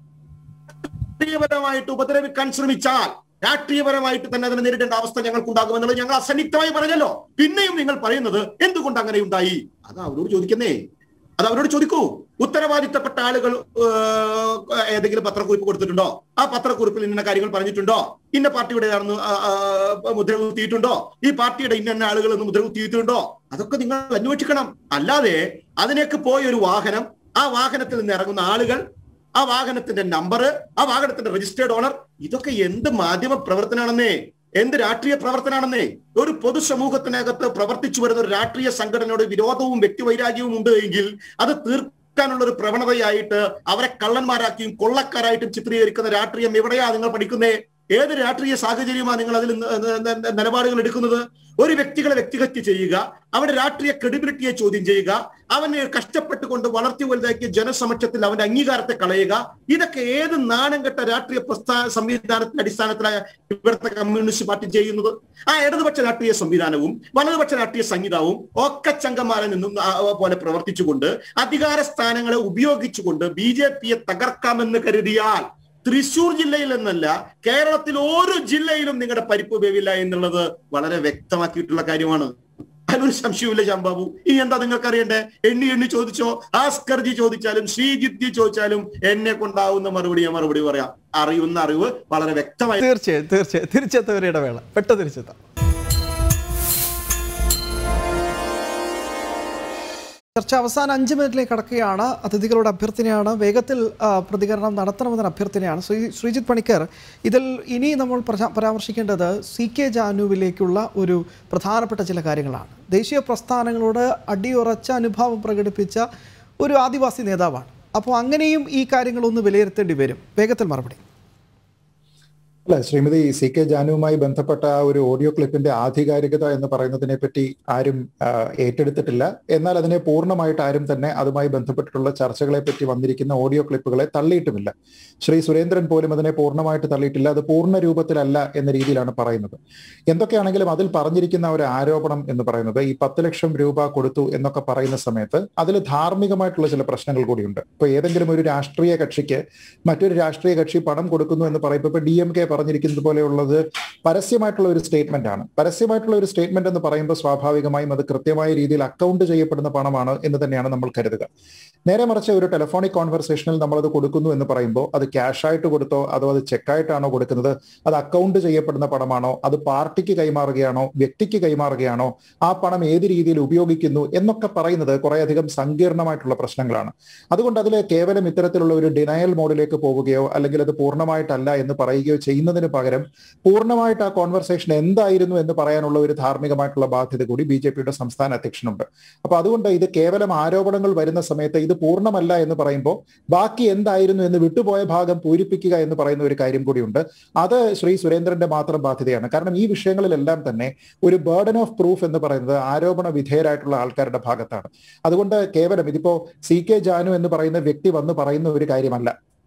D: രാഷ്ട്രീയപരമായിട്ട് ഉപദ്രവിക്കാൻ ശ്രമിച്ചാൽ രാഷ്ട്രീയപരമായിട്ട് തന്നെ അതിനെ നേരിടേണ്ട അവസ്ഥ ഞങ്ങൾക്കുണ്ടാകുമെന്നുള്ളത് ഞങ്ങൾ അസന്നിഗ്ധമായി പറഞ്ഞല്ലോ. പിന്നെയും നിങ്ങൾ പറയുന്നത് എന്തുകൊണ്ട് അങ്ങനെ ഉണ്ടായി? അത് അവരോട് ചോദിക്കുന്നേ, അത് അവരോട് ചോദിക്കൂ. ഉത്തരവാദിത്തപ്പെട്ട ആളുകൾ ഏതെങ്കിലും പത്രക്കുറിപ്പ് കൊടുത്തിട്ടുണ്ടോ? ആ പത്രക്കുറിപ്പിൽ ഇന്ന കാര്യങ്ങൾ പറഞ്ഞിട്ടുണ്ടോ? ഇന്ന പാർട്ടിയുടെ മുദ്ര കുത്തിയിട്ടുണ്ടോ? ഈ പാർട്ടിയുടെ ഇന്ന ആളുകൾ മുദ്ര കുത്തിയിട്ടുണ്ടോ? അതൊക്കെ നിങ്ങൾ അന്വേഷിക്കണം. അല്ലാതെ അതിലേക്ക് പോയ ഒരു വാഹനം, ആ വാഹനത്തിൽ നിന്ന് ഇറങ്ങുന്ന ആളുകൾ, ആ വാഹനത്തിന്റെ നമ്പർ, ആ വാഹനത്തിന്റെ രജിസ്റ്റേർഡ് ഓണർ, ഇതൊക്കെ എന്ത് മാധ്യമ പ്രവർത്തനാണെന്നേ, എന്ത് രാഷ്ട്രീയ പ്രവർത്തനാണെന്നേ. ഒരു പൊതുസമൂഹത്തിനകത്ത് പ്രവർത്തിച്ചു വരുന്ന ഒരു രാഷ്ട്രീയ സംഘടനയോട് വിരോധവും വ്യക്തിവൈരാഗ്യവും ഉണ്ട് എങ്കിൽ അത് തീർക്കാനുള്ള ഒരു പ്രവണതയായിട്ട് അവരെ കള്ളന്മാരാക്കിയും കൊള്ളക്കാരായിട്ടും ചിത്രീകരിക്കുന്ന രാഷ്ട്രീയം എവിടെയാ നിങ്ങൾ പഠിക്കുന്നേ? ഏത് രാഷ്ട്രീയ സാഹചര്യമാണ് നിങ്ങൾ അതിൽ നിലപാടുകൾ എടുക്കുന്നത്? ഒരു വ്യക്തികളെ വ്യക്തിഹത്യ ചെയ്യുക, അവന്റെ രാഷ്ട്രീയ ക്രെഡിബിലിറ്റിയെ ചോദ്യം ചെയ്യുക, അവനെ കഷ്ടപ്പെട്ടുകൊണ്ട് വളർത്തി വലുതാക്കിയ ജനസമക്ഷത്തിൽ അവന്റെ അംഗീകാരത്തെ കളയുക, ഇതൊക്കെ ഏത് നാണം കെട്ട രാഷ്ട്രീയ സംവിധാനത്തിന്റെ അടിസ്ഥാനത്തിലായ ഇവിടുത്തെ കമ്മ്യൂണിസ്റ്റ് പാർട്ടി ചെയ്യുന്നത്? ആ ഇടതുപക്ഷ രാഷ്ട്രീയ സംവിധാനവും വലതുപക്ഷ രാഷ്ട്രീയ സംഹിതാവും ഒക്കെ ചങ്കന്മാരെ നിന്നും പോലെ പ്രവർത്തിച്ചുകൊണ്ട് അധികാര സ്ഥാനങ്ങളെ ഉപയോഗിച്ചുകൊണ്ട് BJP തകർക്കാമെന്ന് കരുതിയാൽ തൃശൂർ ജില്ലയിൽ എന്നല്ല, കേരളത്തിൽ ഓരോ ജില്ലയിലും നിങ്ങളുടെ പരിപ്പ് വേവില്ല എന്നുള്ളത് വളരെ വ്യക്തമാക്കിയിട്ടുള്ള കാര്യമാണ്. അതിനൊരു സംശയമില്ല ശ്യാംബാബു. ഇനി എന്താ നിങ്ങൾക്ക് അറിയണ്ടേ? എണ്ണി ചോദിച്ചോ, ആസ്കർജി ചോദിച്ചാലും ശ്രീജിത്ത് ചോദിച്ചാലും എന്നെ കൊണ്ടാവുന്ന മറുപടി ഞാൻ മറുപടി പറയാം. അറിയുന്ന അറിവ് വളരെ വ്യക്തമായി.
A: തീർച്ചയായും തിരിച്ചെത്തവരുടെ വേള പെട്ടെന്ന് തിരിച്ചെത്താം. ചർച്ച അവസാന 5 മിനിറ്റിലേക്ക് കടക്കുകയാണ്. അതിഥികളുടെ അഭ്യർത്ഥനയാണ്, വേഗത്തിൽ പ്രതികരണം നടത്തണമെന്നൊരു അഭ്യർത്ഥനയാണ്. ശ്രീജിത്ത് പണിക്കർ, ഇതിൽ ഇനി നമ്മൾ പരാമർശിക്കേണ്ടത് CK ജാനുവിലേക്കുള്ള ഒരു പ്രധാനപ്പെട്ട ചില കാര്യങ്ങളാണ്. ദേശീയ പ്രസ്ഥാനങ്ങളോട് അടിയുറച്ച അനുഭാവം പ്രകടിപ്പിച്ച ഒരു ആദിവാസി നേതാവാണ്. അപ്പോൾ അങ്ങനെയും ഈ കാര്യങ്ങളൊന്ന് വിലയിരുത്തേണ്ടി വരും. വേഗത്തിൽ മറുപടി.
C: അല്ല, ശ്രീമതി CK ജാനുവുമായി ബന്ധപ്പെട്ട ഒരു ഓഡിയോ ക്ലിപ്പിന്റെ ആധികാരികത എന്ന് പറയുന്നതിനെ പറ്റി ആരും ഏറ്റെടുത്തിട്ടില്ല. എന്നാൽ അതിനെ പൂർണ്ണമായിട്ട് ആരും തന്നെ അതുമായി ബന്ധപ്പെട്ടിട്ടുള്ള ചർച്ചകളെ പറ്റി വന്നിരിക്കുന്ന ഓഡിയോ ക്ലിപ്പുകളെ തള്ളിയിട്ടുമില്ല. ശ്രീ സുരേന്ദ്രൻ പോലും അതിനെ പൂർണ്ണമായിട്ട് തള്ളിയിട്ടില്ല. അത് പൂർണ്ണ രൂപത്തിലല്ല എന്ന രീതിയിലാണ് പറയുന്നത്. എന്തൊക്കെയാണെങ്കിലും അതിൽ പറഞ്ഞിരിക്കുന്ന ഒരു ആരോപണം എന്ന് പറയുന്നത് ഈ 10 ലക്ഷം രൂപ കൊടുത്തു എന്നൊക്കെ പറയുന്ന സമയത്ത് അതിൽ ധാർമ്മികമായിട്ടുള്ള ചില പ്രശ്നങ്ങൾ കൂടിയുണ്ട്. ഇപ്പൊ ഏതെങ്കിലും ഒരു രാഷ്ട്രീയ കക്ഷിക്ക് മറ്റൊരു രാഷ്ട്രീയ കക്ഷി പണം കൊടുക്കുന്നു എന്ന് പറയുമ്പോൾ ഇപ്പൊ DMK പറഞ്ഞിരിക്കുന്നത് പോലെയുള്ളത് പരസ്യമായിട്ടുള്ള ഒരു സ്റ്റേറ്റ്മെന്റ് ആണ്. പരസ്യമായിട്ടുള്ള ഒരു സ്റ്റേറ്റ്മെന്റ് എന്ന് പറയുമ്പോൾ സ്വാഭാവികമായും അത് കൃത്യമായ രീതിയിൽ അക്കൗണ്ട് ചെയ്യപ്പെടുന്ന പണമാണ് എന്ന് തന്നെയാണ് നമ്മൾ കരുതുക. നേരെ മറിച്ച് ഒരു ടെലിഫോണിക് കോൺവെർസേഷനിൽ നമ്മളത് കൊടുക്കുന്നു എന്ന് പറയുമ്പോൾ അത് ക്യാഷ് ആയിട്ട് കൊടുത്തോ അതോ അത് ചെക്കായിട്ടാണോ കൊടുക്കുന്നത്, അത് അക്കൗണ്ട് ചെയ്യപ്പെടുന്ന പണമാണോ, അത് പാർട്ടിക്ക് കൈമാറുകയാണോ, വ്യക്തിക്ക് കൈമാറുകയാണോ, ആ പണം ഏത് രീതിയിൽ ഉപയോഗിക്കുന്നു എന്നൊക്കെ പറയുന്നത് കുറേയധികം സങ്കീർണമായിട്ടുള്ള പ്രശ്നങ്ങളാണ്. അതുകൊണ്ട് അതിൽ കേവലം ഇത്തരത്തിലുള്ള ഒരു ഡിനയൽ മോഡിലേക്ക് പോവുകയോ അല്ലെങ്കിൽ അത് പൂർണ്ണമായിട്ടല്ല എന്ന് പറയുകയോ ചെയ്യുന്നതിന് പകരം പൂർണ്ണമായിട്ട് ആ കോൺവെർസേഷൻ എന്തായിരുന്നു എന്ന് പറയാനുള്ള ഒരു ധാർമ്മികമായിട്ടുള്ള ബാധ്യത കൂടി BJPയുടെ സംസ്ഥാന അധ്യക്ഷനുണ്ട്. അപ്പൊ അതുകൊണ്ട് ഇത് കേവലം ആരോപണങ്ങൾ വരുന്ന സമയത്ത് ഇത് പൂർണ്ണമല്ല എന്ന് പറയുമ്പോൾ ബാക്കി എന്തായിരുന്നു എന്ന് വിട്ടുപോയ ഭാഗം പൂരിപ്പിക്കുക എന്ന് പറയുന്ന ഒരു കാര്യം കൂടിയുണ്ട്. അത് ശ്രീ സുരേന്ദ്രന്റെ മാത്രം ബാധ്യതയാണ്. കാരണം ഈ വിഷയങ്ങളിലെല്ലാം തന്നെ ഒരു ബർഡൻ ഓഫ് പ്രൂഫ് എന്ന് പറയുന്നത് ആരോപണ വിധേയരായിട്ടുള്ള ആൾക്കാരുടെ ഭാഗത്താണ്. അതുകൊണ്ട് കേവലം ഇതിപ്പോ CK ജാനു എന്ന് പറയുന്ന വ്യക്തി വന്ന് പറയുന്ന ഒരു കാര്യമല്ല.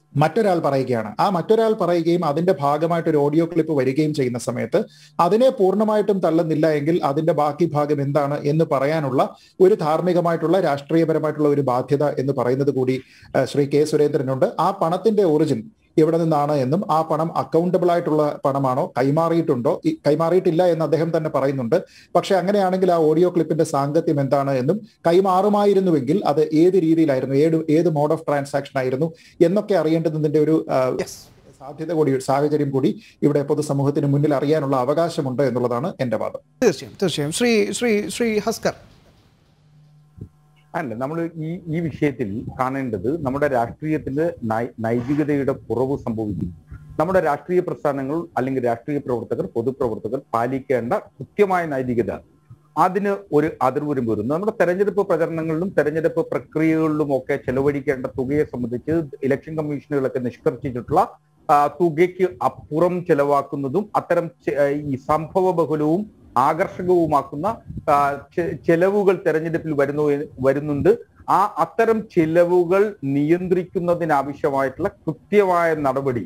C: മറ്റൊരാൾ പറയുകയാണ്. ആ മറ്റൊരാൾ പറയുകയും അതിന്റെ ഭാഗമായിട്ട് ഒരു ഓഡിയോ ക്ലിപ്പ് വരികയും ചെയ്യുന്ന സമയത്ത് അതിനെ പൂർണ്ണമായിട്ടും തള്ളുന്നില്ല എങ്കിൽ അതിന്റെ ബാക്കി ഭാഗം എന്താണ് എന്ന് പറയാനുള്ള ഒരു ധാർമ്മികമായിട്ടുള്ള രാഷ്ട്രീയപരമായിട്ടുള്ള ഒരു ബാധ്യത എന്ന് പറയുന്നത് കൂടി ശ്രീ കെ സുരേന്ദ്രനുണ്ട്. ആ പണത്തിന്റെ ഒറിജിൻ എവിടെ നിന്നാണ് എന്നും ആ പണം അക്കൗണ്ടബിൾ ആയിട്ടുള്ള പണമാണോ, കൈമാറിയിട്ടില്ല എന്ന് അദ്ദേഹം തന്നെ പറയുന്നുണ്ട്. പക്ഷെ അങ്ങനെയാണെങ്കിൽ ആ ഓഡിയോ ക്ലിപ്പിന്റെ സാങ്കത്യം എന്താണ് എന്നും കൈമാറുമായിരുന്നുവെങ്കിൽ അത് ഏത് രീതിയിലായിരുന്നു, ഏത് മോഡ് ഓഫ് ട്രാൻസാക്ഷൻ ആയിരുന്നു എന്നൊക്കെ അറിയേണ്ടതിന്റെ ഒരു സാധ്യത കൂടി, സാഹചര്യം കൂടി ഇവിടെ പൊതുസമൂഹത്തിന് മുന്നിൽ അറിയാനുള്ള അവകാശമുണ്ട് എന്നുള്ളതാണ് എന്റെ വാദം.
A: തീർച്ചയായും ശ്രീ ഹസ്കർ.
B: അല്ല, നമ്മൾ ഈ വിഷയത്തിൽ കാണേണ്ടത് നമ്മുടെ രാഷ്ട്രീയത്തില് നൈതികതയുടെ കുറവ് സംഭവിക്കുന്നു. നമ്മുടെ രാഷ്ട്രീയ പ്രസ്ഥാനങ്ങൾ അല്ലെങ്കിൽ രാഷ്ട്രീയ പ്രവർത്തകർ, പൊതുപ്രവർത്തകർ പാലിക്കേണ്ട കൃത്യമായ നൈതികത, അതിന് ഒരു അതിർവരം വരുന്നു. നമ്മുടെ തെരഞ്ഞെടുപ്പ് പ്രചരണങ്ങളിലും തെരഞ്ഞെടുപ്പ് പ്രക്രിയകളിലും ഒക്കെ ചെലവഴിക്കേണ്ട തുകയെ സംബന്ധിച്ച് ഇലക്ഷൻ കമ്മീഷനുകളൊക്കെ നിഷ്കർഷിച്ചിട്ടുള്ള തുകയ്ക്ക് അപ്പുറം ചെലവാക്കുന്നതും അത്തരം ഈ സംഭവ ബഹുലവും ആകർഷകവുമാക്കുന്ന ചെലവുകൾ തെരഞ്ഞെടുപ്പിൽ വരുന്നുണ്ട്. അത്തരം ചെലവുകൾ നിയന്ത്രിക്കുന്നതിനാവശ്യമായിട്ടുള്ള കൃത്യമായ നടപടി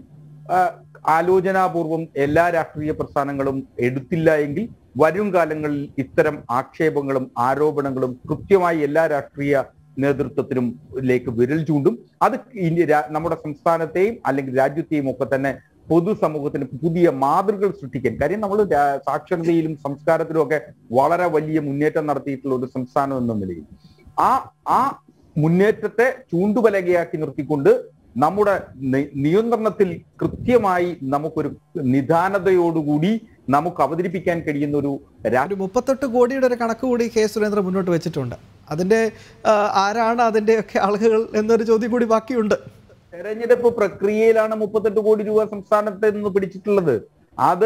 B: ആലോചനാപൂർവം എല്ലാ രാഷ്ട്രീയ പ്രസ്ഥാനങ്ങളും എടുത്തില്ല എങ്കിൽ വരും കാലങ്ങളിൽ ഇത്തരം ആക്ഷേപങ്ങളും ആരോപണങ്ങളും കൃത്യമായി എല്ലാ രാഷ്ട്രീയ നേതൃത്വത്തിനും വിരൽ ചൂണ്ടും. അത് നമ്മുടെ സംസ്ഥാനത്തെയും അല്ലെങ്കിൽ രാജ്യത്തെയും ഒക്കെ തന്നെ പൊതുസമൂഹത്തിന് പുതിയ മാതൃകകൾ സൃഷ്ടിക്കാൻ. കാര്യം നമ്മൾ സാക്ഷരതയിലും സംസ്കാരത്തിലും ഒക്കെ വളരെ വലിയ മുന്നേറ്റം നടത്തിയിട്ടുള്ള ഒരു സംസ്ഥാനം എന്ന നിലയിൽ ആ മുന്നേറ്റത്തെ ചൂണ്ടുപലകയാക്കി നിർത്തിക്കൊണ്ട് നമ്മുടെ നിയന്ത്രണത്തിൽ കൃത്യമായി നമുക്കൊരു നിദാനതയോടുകൂടി നമുക്ക് അവതരിപ്പിക്കാൻ കഴിയുന്ന ഒരു
A: 38 കോടിയുടെ ഒരു കണക്ക് കൂടി കെ സുരേന്ദ്രൻ മുന്നോട്ട് വെച്ചിട്ടുണ്ട്. അതിന്റെ ആരാണ് അതിന്റെയൊക്കെ ആളുകൾ എന്നൊരു ചോദ്യം കൂടി ബാക്കിയുണ്ട്.
B: തെരഞ്ഞെടുപ്പ് പ്രക്രിയയിലാണ് 38 കോടി രൂപ സംസ്ഥാനത്ത് നിന്ന് പിടിച്ചിട്ടുള്ളത്. അത്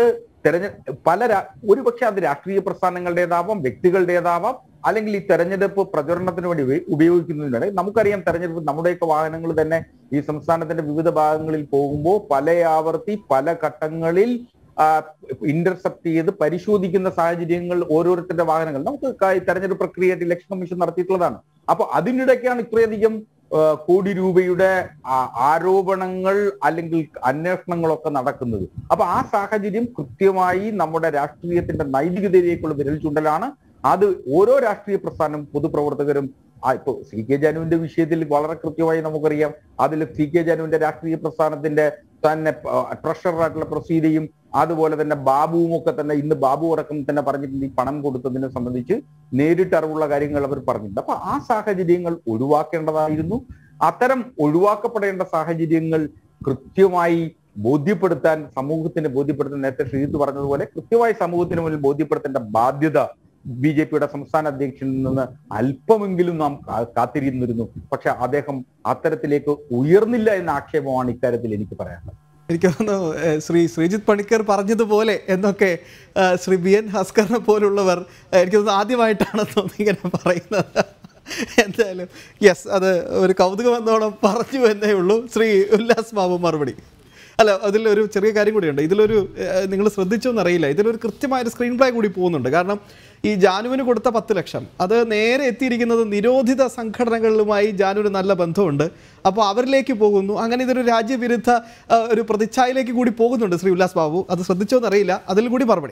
B: ഒരുപക്ഷെ അത് രാഷ്ട്രീയ പ്രസ്ഥാനങ്ങളുടേതാവാം, വ്യക്തികളുടേതാവാം, അല്ലെങ്കിൽ ഈ തെരഞ്ഞെടുപ്പ് പ്രചരണത്തിന് വേണ്ടി ഉപയോഗിക്കുന്നതിനിടെ നമുക്കറിയാം, തെരഞ്ഞെടുപ്പ് നമ്മുടെയൊക്കെ വാഹനങ്ങൾ തന്നെ ഈ സംസ്ഥാനത്തിന്റെ വിവിധ ഭാഗങ്ങളിൽ പോകുമ്പോൾ പല ആവർത്തി പല ഘട്ടങ്ങളിൽ ഇന്റർസെപ്റ്റ് ചെയ്ത് പരിശോധിക്കുന്ന സാഹചര്യങ്ങൾ ഓരോരുത്തരുടെ വാഹനങ്ങൾ നമുക്ക് തെരഞ്ഞെടുപ്പ് പ്രക്രിയയായിട്ട് ഇലക്ഷൻ കമ്മീഷൻ നടത്തിയിട്ടുള്ളതാണ്. അപ്പൊ അതിനിടയ്ക്കാണ് ഇത്രയധികം കോടി രൂപയുടെ ആരോപണങ്ങൾ അല്ലെങ്കിൽ അന്വേഷണങ്ങളൊക്കെ നടക്കുന്നത്. അപ്പൊ ആ സാഹചര്യം കൃത്യമായി നമ്മുടെ രാഷ്ട്രീയത്തിന്റെ നൈതികതയിലേക്കുള്ള വിരൽ ചൂണ്ടലാണ്. അത് ഓരോ രാഷ്ട്രീയ പ്രസ്ഥാനം, പൊതുപ്രവർത്തകരും ഇപ്പൊ സി കെ ജാനുവിന്റെ വിഷയത്തിൽ വളരെ കൃത്യമായി നമുക്കറിയാം. അതിൽ സി കെ ജാനുവിന്റെ രാഷ്ട്രീയ പ്രസ്ഥാനത്തിന്റെ തന്നെ ട്രഷററായിട്ടുള്ള പ്രൊസീഡിയും അതുപോലെ തന്നെ ബാബുവും ഒക്കെ തന്നെ ഇന്ന് ബാബു അടക്കം തന്നെ പറഞ്ഞിട്ടുണ്ട് ഈ പണം കൊടുത്തതിനെ സംബന്ധിച്ച് നേരിട്ട് അറിവുള്ള കാര്യങ്ങൾ അവർ പറഞ്ഞിട്ടുണ്ട്. അപ്പൊ ആ സാഹചര്യങ്ങൾ ഒഴിവാക്കേണ്ടതായിരുന്നു. അത്തരം ഒഴിവാക്കപ്പെടേണ്ട സാഹചര്യങ്ങൾ കൃത്യമായി സമൂഹത്തിന് ബോധ്യപ്പെടുത്താൻ നേരത്തെ ശ്രീജിത്ത് പറഞ്ഞതുപോലെ കൃത്യമായി സമൂഹത്തിന് മുന്നിൽ ബോധ്യപ്പെടുത്തേണ്ട ബാധ്യത ബിജെപിയുടെ സംസ്ഥാന അധ്യക്ഷനിൽ നിന്ന് അല്പമെങ്കിലും നാം കാത്തിരുന്നിരുന്നു. പക്ഷെ അദ്ദേഹം അത്തരത്തിലേക്ക് ഉയർന്നില്ല എന്ന ആക്ഷേപമാണ് ഇക്കാര്യത്തിൽ എനിക്ക് പറയാനുള്ളത്.
A: എനിക്ക് തോന്നുന്നു ശ്രീജിത്ത് പണിക്കർ പറഞ്ഞതുപോലെ എന്നൊക്കെ ശ്രീ ബി എൻ ഹസ്കറിനെ പോലുള്ളവർ എനിക്ക് തോന്നുന്നു ആദ്യമായിട്ടാണ് ഇങ്ങനെ പറയുന്നത്. എന്തായാലും യെസ്, അത് ഒരു കൗതുകം എന്നോണം പറഞ്ഞു എന്നേ ഉള്ളൂ. ശ്രീ ഉല്ലാസ് ബാബു മറുപടി. അല്ല, അതിലൊരു ചെറിയ കാര്യം കൂടിയുണ്ട്. ഇതിലൊരു നിങ്ങൾ ശ്രദ്ധിച്ചോന്നറിയില്ല, ഇതിലൊരു കൃത്യമായൊരു സ്ക്രീൻ പ്ലേ കൂടി പോകുന്നുണ്ട്. കാരണം ഈ ജാനുവിന് കൊടുത്ത 10 ലക്ഷം അത് നേരെ എത്തിയിരിക്കുന്നത് നിരോധിത സംഘടനകളുമായി ജാനുവിന് നല്ല ബന്ധമുണ്ട്. അപ്പോൾ അവരിലേക്ക് പോകുന്നു. അങ്ങനെ ഇതൊരു രാജ്യവിരുദ്ധ ഒരു പ്രതിച്ഛായയിലേക്ക് കൂടി പോകുന്നുണ്ട്. ശ്രീ ഉല്ലാസ് ബാബു, അത് ശ്രദ്ധിച്ചോന്നറിയില്ല, അതിൽ കൂടി മറുപടി.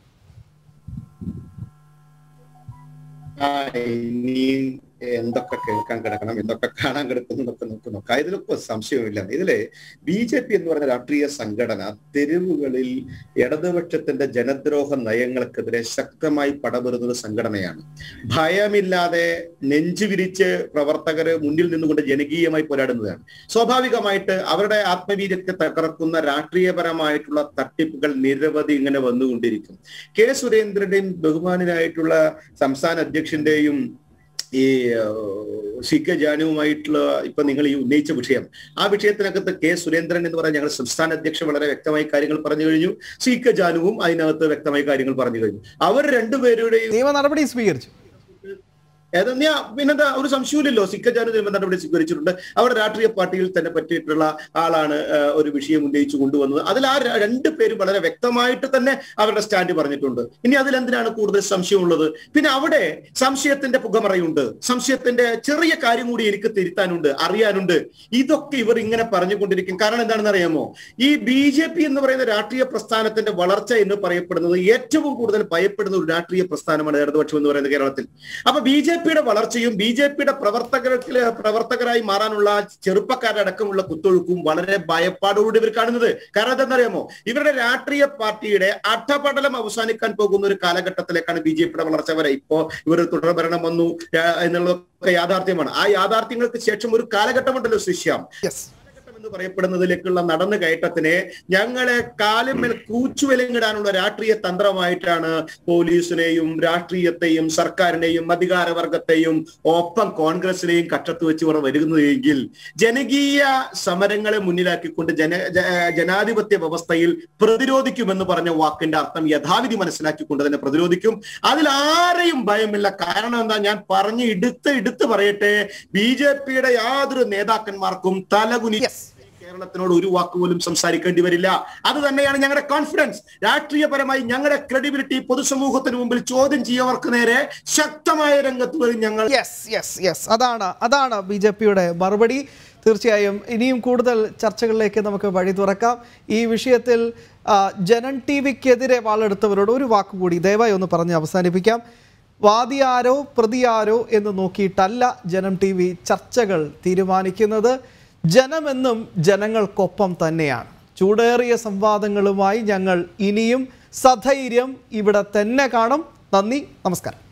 D: എന്തൊക്കെ കേൾക്കാൻ കിടക്കണം, എന്തൊക്കെ കാണാൻ കിടക്കുന്നു എന്നൊക്കെ നമുക്ക് നോക്കാം. ഇതിലൊക്കെ സംശയമില്ല. ഇതിലെ BJP എന്ന് പറഞ്ഞ രാഷ്ട്രീയ സംഘടന തെരുവുകളിൽ ഇടതുപക്ഷത്തിന്റെ ജനദ്രോഹ നയങ്ങൾക്കെതിരെ ശക്തമായി പടപെടുന്ന സംഘടനയാണ്. ഭയമില്ലാതെ നെഞ്ചുവിരിച്ച് പ്രവർത്തകര് മുന്നിൽ നിന്നുകൊണ്ട് ജനകീയമായി പോരാടുന്നതാണ്. സ്വാഭാവികമായിട്ട് അവരുടെ ആത്മവീര്യത്തെ തകർക്കുന്ന രാഷ്ട്രീയപരമായിട്ടുള്ള തട്ടിപ്പുകൾ നിരവധി ഇങ്ങനെ വന്നുകൊണ്ടിരിക്കും. കെ സുരേന്ദ്രന്റെയും ബഹുമാനായിട്ടുള്ള സംസ്ഥാന അധ്യക്ഷന്റെയും ഈ സി കെ ജാനുവുമായിട്ടുള്ള ഇപ്പൊ നിങ്ങൾ ഈ ഉന്നയിച്ച വിഷയം, ആ വിഷയത്തിനകത്ത് കെ സുരേന്ദ്രൻ എന്ന് പറഞ്ഞാൽ ഞങ്ങൾ സംസ്ഥാന അധ്യക്ഷൻ വളരെ വ്യക്തമായി കാര്യങ്ങൾ പറഞ്ഞു കഴിഞ്ഞു. സി കെ ജാനുവും അതിനകത്ത് വ്യക്തമായി കാര്യങ്ങൾ പറഞ്ഞു കഴിഞ്ഞു. അവർ രണ്ടുപേരുടെയും
A: നിയമ നടപടി സ്വീകരിച്ചു.
D: പിന്നെന്താ ഒരു സംശയമില്ലല്ലോ. സിക്കജാനു നിയമ നടപടി സ്വീകരിച്ചിട്ടുണ്ട്. അവിടെ രാഷ്ട്രീയ പാർട്ടിയിൽ തന്നെ പറ്റിയിട്ടുള്ള ആളാണ് ഒരു വിഷയം ഉന്നയിച്ചു കൊണ്ടുവന്നത്. അതിൽ ആ രണ്ടു പേരും വളരെ വ്യക്തമായിട്ട് തന്നെ അവരുടെ സ്റ്റാൻഡ് പറഞ്ഞിട്ടുണ്ട്. ഇനി അതിലെന്തിനാണ് കൂടുതൽ സംശയമുള്ളത്? പിന്നെ അവിടെ സംശയത്തിന്റെ പുകമറയുണ്ട്, സംശയത്തിന്റെ ചെറിയ കാര്യം കൂടി എനിക്ക് തിരുത്താനുണ്ട്, അറിയാനുണ്ട്. ഇതൊക്കെ ഇവർ ഇങ്ങനെ പറഞ്ഞുകൊണ്ടിരിക്കും. കാരണം എന്താണെന്ന് അറിയാമോ? ഈ BJP എന്ന് പറയുന്ന രാഷ്ട്രീയ പ്രസ്ഥാനത്തിന്റെ വളർച്ച എന്ന് പറയപ്പെടുന്നത് ഏറ്റവും കൂടുതൽ ഭയപ്പെടുന്ന ഒരു രാഷ്ട്രീയ പ്രസ്ഥാനമാണ് ഇടതുപക്ഷം എന്ന് പറയുന്നത് കേരളത്തിൽ. അപ്പൊ BJPയുടെ വളർച്ചയും BJPയുടെ പ്രവർത്തകരായി മാറാനുള്ള ചെറുപ്പക്കാരുടെ അടക്കമുള്ള കുത്തൊഴുക്കും വളരെ ഭയപ്പാടോടുകൂടി ഇവർ കാണുന്നത്. കാരണം എന്താണെന്നറിയാമോ? ഇവരുടെ രാഷ്ട്രീയ പാർട്ടിയുടെ അധപടലം അവസാനിക്കാൻ പോകുന്ന ഒരു കാലഘട്ടത്തിലേക്കാണ് BJPയുടെ വളർച്ച വരെ. ഇപ്പോ ഇവർ തുടർഭരണം വന്നു എന്നുള്ളതൊക്കെ യാഥാർത്ഥ്യമാണ്. ആ യാഥാർത്ഥ്യങ്ങൾക്ക് ശേഷം ഒരു കാലഘട്ടമുണ്ടല്ലോ ശ്യാം, എന്ന് പറയപ്പെടുന്നതിലേക്കുള്ള നടന്നു കയറ്റത്തിനെ ഞങ്ങളെ കാലുമേൽ കൂച്ചുവലിങ്ങിടാനുള്ള രാഷ്ട്രീയ തന്ത്രമായിട്ടാണ് പോലീസിനെയും രാഷ്ട്രീയത്തെയും സർക്കാരിനെയും അധികാരവർഗത്തെയും ഒപ്പം കോൺഗ്രസിനെയും കക്ഷത്ത് വെച്ച് ഇവർ വരുന്നതെങ്കിൽ ജനകീയ സമരങ്ങളെ മുന്നിലാക്കിക്കൊണ്ട് ജനാധിപത്യ വ്യവസ്ഥയിൽ പ്രതിരോധിക്കുമെന്ന് പറഞ്ഞ വാക്കിന്റെ അർത്ഥം യഥാവിധി മനസ്സിലാക്കിക്കൊണ്ട് തന്നെ പ്രതിരോധിക്കും. അതിൽ ആരെയും ഭയമില്ല. കാരണം എന്താ, ഞാൻ പറഞ്ഞ് എടുത്ത് പറയട്ടെ, BJPയുടെ യാതൊരു നേതാക്കന്മാർക്കും തലകുനി കേരളത്തിനോട് ഒരു വാക്കുപോലും സംസാരിക്കേണ്ടി വരില്ല. അത് തന്നെയാണ് ഞങ്ങളുടെ കോൺഫിഡൻസ്. രാഷ്ട്രീയപരമായി ഞങ്ങളുടെ ക്രെഡിബിലിറ്റി പൊതുസമൂഹത്തിന് മുമ്പിൽ ചോദ്യം ചെയ്യവർക്ക് നേരെ ശക്തമായ രംഗത്ത് വരും ഞങ്ങൾ.
A: അതാണ് BJPയുടെ മറുപടി. തീർച്ചയായും ഇനിയും കൂടുതൽ ചർച്ചകളിലേക്ക് നമുക്ക് വഴി തുറക്കാം. ഈ വിഷയത്തിൽ ജനം TVക്കെതിരെ വാളെടുത്തവരോട് ഒരു വാക്കുകൂടി ദയവായി ഒന്ന് പറഞ്ഞ് അവസാനിപ്പിക്കാം. വാദിയാരോ പ്രതിയാരോ എന്ന് നോക്കിയിട്ടല്ല ജനം TV ചർച്ചകൾ തീരുമാനിക്കുന്നത്. ജനമെന്നും ജനങ്ങൾക്കൊപ്പം തന്നെയാണ്. ചൂടേറിയ സംവാദങ്ങളുമായി ഞങ്ങൾ ഇനിയും സധൈര്യം ഇവിടെ തന്നെ കാണും. നന്ദി, നമസ്കാരം.